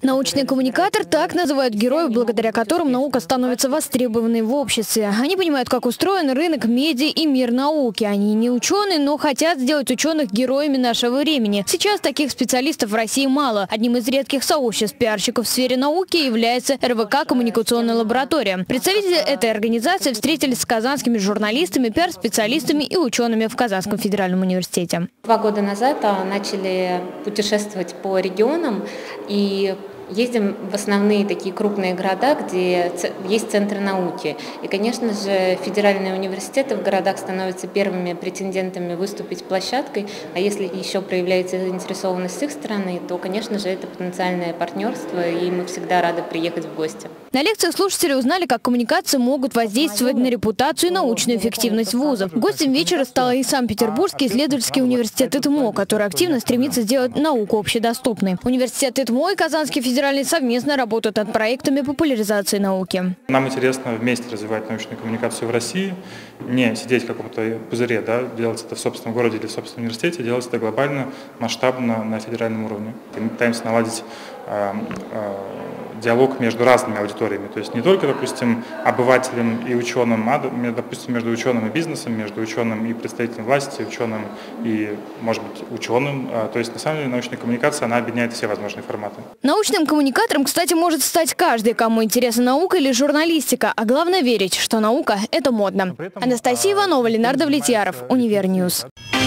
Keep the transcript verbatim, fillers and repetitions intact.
Научный коммуникатор – так называют героев, благодаря которым наука становится востребованной в обществе. Они понимают, как устроен рынок медиа и мир науки. Они не ученые, но хотят сделать ученых героями нашего времени. Сейчас таких специалистов в России мало. Одним из редких сообществ пиарщиков в сфере науки является эр вэ ка «Коммуникационная лаборатория». Представители этой организации встретились с казанскими журналистами, пиар-специалистами и учеными в Казанском федеральном университете. Два года назад начали путешествовать по регионам и ездим в основные такие крупные города, где есть центры науки. И, конечно же, федеральные университеты в городах становятся первыми претендентами выступить площадкой. А если еще проявляется заинтересованность с их стороны, то, конечно же, это потенциальное партнерство, и мы всегда рады приехать в гости. На лекциях слушатели узнали, как коммуникации могут воздействовать на репутацию и научную эффективность вузов. Гостем вечера стал и Санкт-Петербургский исследовательский университет ИТМО, который активно стремится сделать науку общедоступной. Университет ИТМО и Казанский федеральный совместно работают над проектами популяризации науки. Нам интересно вместе развивать научную коммуникацию в России, не сидеть в каком-то пузыре, да, делать это в собственном городе или в собственном университете, делать это глобально, масштабно на федеральном уровне. И мы пытаемся наладить э, э, диалог между разными аудиториями, то есть не только, допустим, обывателем и ученым, а, допустим, между ученым и бизнесом, между ученым и представителем власти, ученым и, может быть, ученым. То есть, на самом деле, научная коммуникация, она объединяет все возможные форматы. Научным коммуникатором, кстати, может стать каждый, кому интересна наука или журналистика, а главное верить, что наука – это модно. Анастасия Иванова, Ленардо Влетьяров, Универньюз.